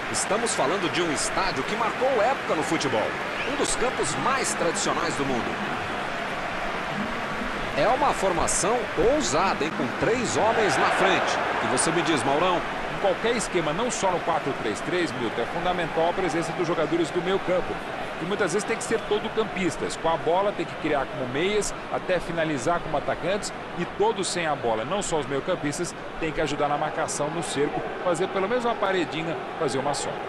Estamos falando de um estádio que marcou época no futebol. Um dos campos mais tradicionais do mundo. É uma formação ousada, hein? Com 3 homens na frente. E você me diz, Maurão? Em qualquer esquema, não só no 4-3-3, Milton, é fundamental a presença dos jogadores do meio campo. E muitas vezes tem que ser todo campistas. Com a bola tem que criar como meias, até finalizar como atacantes. E todos sem a bola, não só os meio campistas, tem que ajudar na marcação no cerco, fazer pelo menos uma paredinha, fazer uma sombra.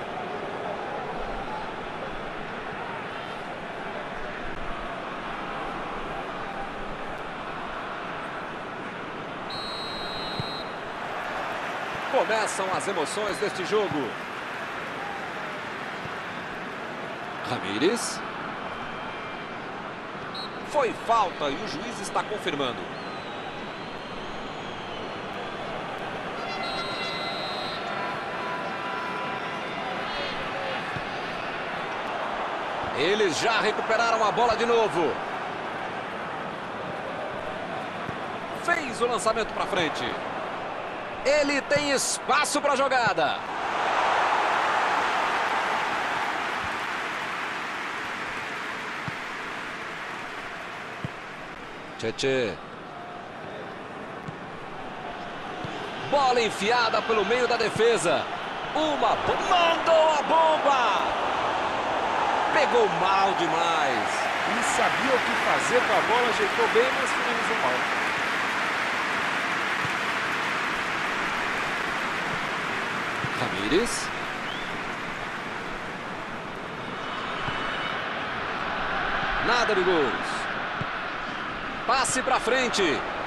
Começam as emoções deste jogo. Ramírez. Foi falta e o juiz está confirmando. Eles já recuperaram a bola de novo. Fez o lançamento para frente. Ele tem espaço para a jogada. Tchê. Bola enfiada pelo meio da defesa. Mandou a bomba. Pegou mal demais. Ele sabia o que fazer com a bola, ajeitou bem, mas finalizou mal. Ramírez. Nada de gols. Passe para frente.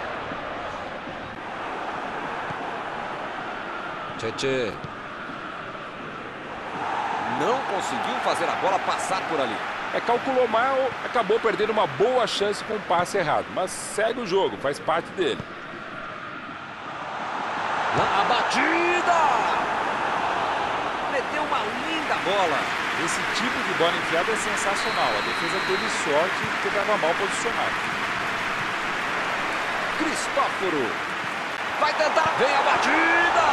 Tchê. Não conseguiu fazer a bola passar por ali. Calculou mal, acabou perdendo uma boa chance com o passe errado. Mas segue o jogo, faz parte dele. A batida! Meteu uma linda bola. Esse tipo de bola enfiada é sensacional. A defesa teve sorte porque estava mal posicionado. Cristóforo. Vai tentar. Vem a batida.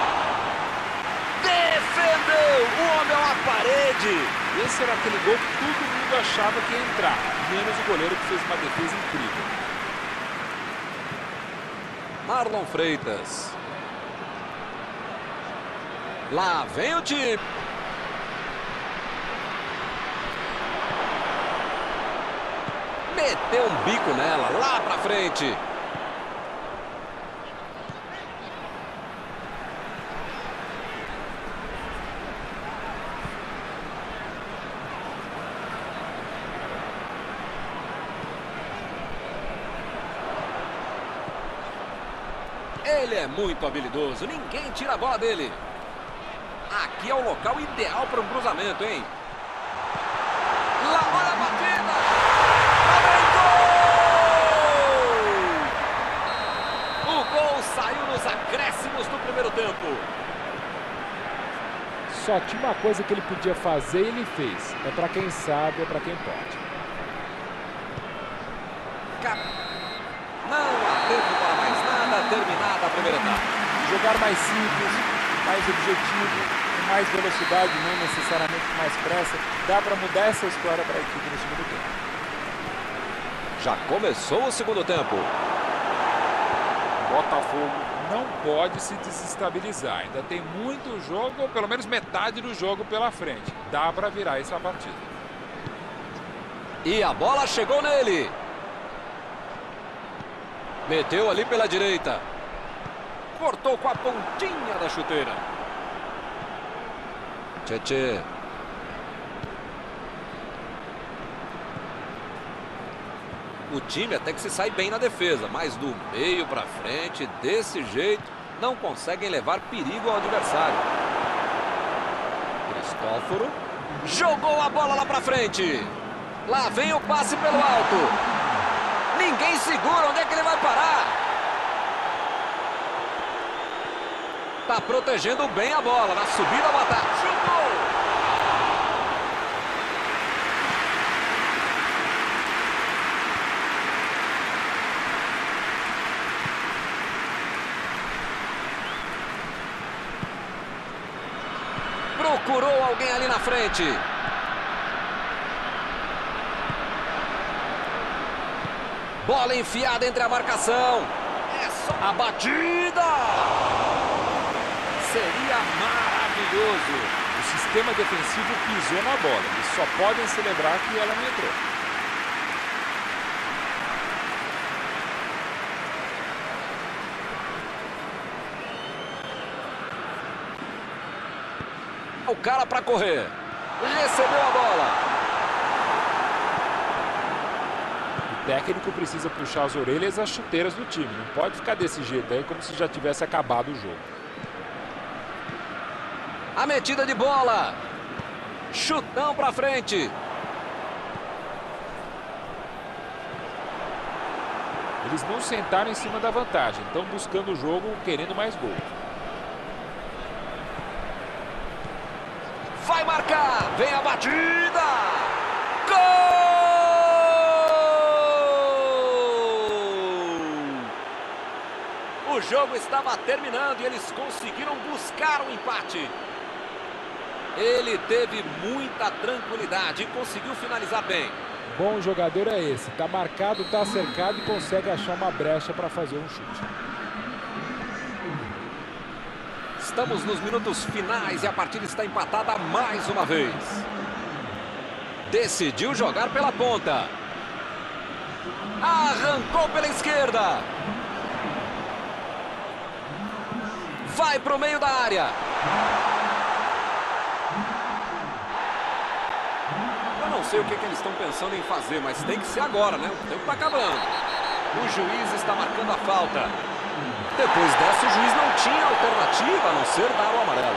Defendeu. O homem é uma parede. Esse era aquele gol que todo mundo achava que ia entrar. Menos o goleiro que fez uma defesa incrível. Marlon Freitas. Lá vem o time. Meteu um bico nela. Lá pra frente. Ele é muito habilidoso, ninguém tira a bola dele. Aqui é o local ideal para um cruzamento, hein? Lá, olha a batida! Gol! O gol saiu nos acréscimos do primeiro tempo. Só tinha uma coisa que ele podia fazer e ele fez. É para quem sabe, é para quem pode. Não há tempo para mais nada, terminada a primeira etapa. Jogar mais simples, mais objetivo, com mais velocidade, não necessariamente com mais pressa. Dá para mudar essa história para a equipe no segundo tempo. Já começou o segundo tempo. O Botafogo não pode se desestabilizar. Ainda tem muito jogo, ou pelo menos metade do jogo pela frente. Dá para virar essa partida. E a bola chegou nele. Meteu ali pela direita. Cortou com a pontinha da chuteira. Tchê. O time até que se sai bem na defesa, mas do meio para frente, desse jeito, não conseguem levar perigo ao adversário. Cristóforo jogou a bola lá para frente. Lá vem o passe pelo alto. Ninguém segura, onde é que ele vai parar? Tá protegendo bem a bola, na subida ao ataque. Chutou! Procurou alguém ali na frente. Bola enfiada entre a marcação. É só a batida. Seria maravilhoso. O sistema defensivo pisou na bola. Eles só podem celebrar que ela não entrou. O cara para correr. Recebeu a bola. O técnico precisa puxar as orelhas e as chuteiras do time. Não pode ficar desse jeito aí, como se já tivesse acabado o jogo. A metida de bola. Chutão para frente. Eles não sentaram em cima da vantagem. Estão buscando o jogo, querendo mais gol. Vai marcar. Vem a batida. Gol! O jogo estava terminando e eles conseguiram buscar um empate. Ele teve muita tranquilidade e conseguiu finalizar bem. Bom jogador é esse. Tá marcado, tá cercado e consegue achar uma brecha para fazer um chute. Estamos nos minutos finais e a partida está empatada mais uma vez. Decidiu jogar pela ponta. Arrancou pela esquerda. Vai para o meio da área. Eu não sei o que eles estão pensando em fazer, mas tem que ser agora, né? O tempo está acabando. O juiz está marcando a falta. Depois dessa, o juiz não tinha alternativa a não ser dar o amarelo.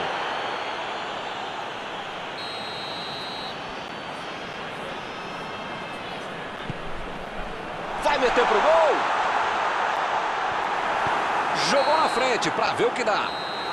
Vai meter pro gol. Jogou na frente para ver o que dá.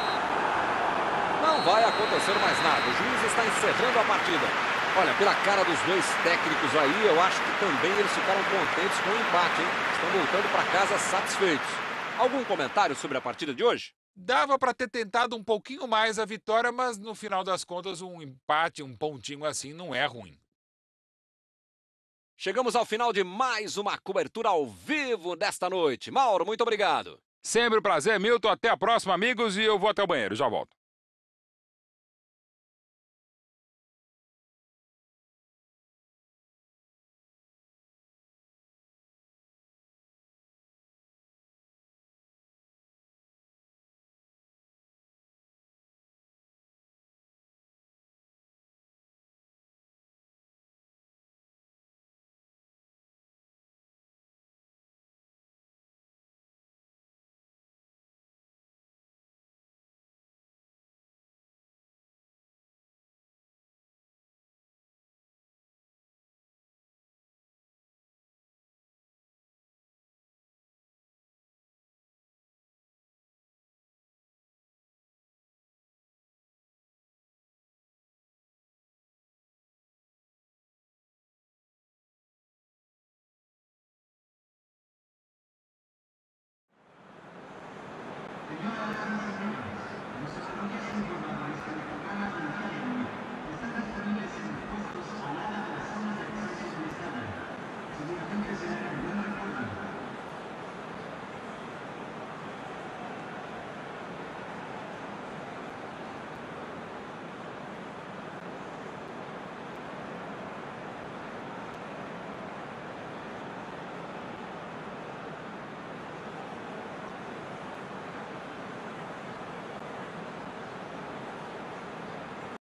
Não vai acontecer mais nada. O juiz está encerrando a partida. Olha, pela cara dos dois técnicos aí, eu acho que também eles ficaram contentes com o empate, hein? Estão voltando para casa satisfeitos. Algum comentário sobre a partida de hoje? Dava para ter tentado um pouquinho mais a vitória, mas no final das contas um empate, um pontinho assim não é ruim. Chegamos ao final de mais uma cobertura ao vivo desta noite. Mauro, muito obrigado. Sempre um prazer, Milton. Até a próxima, amigos, e eu vou até o banheiro. Já volto.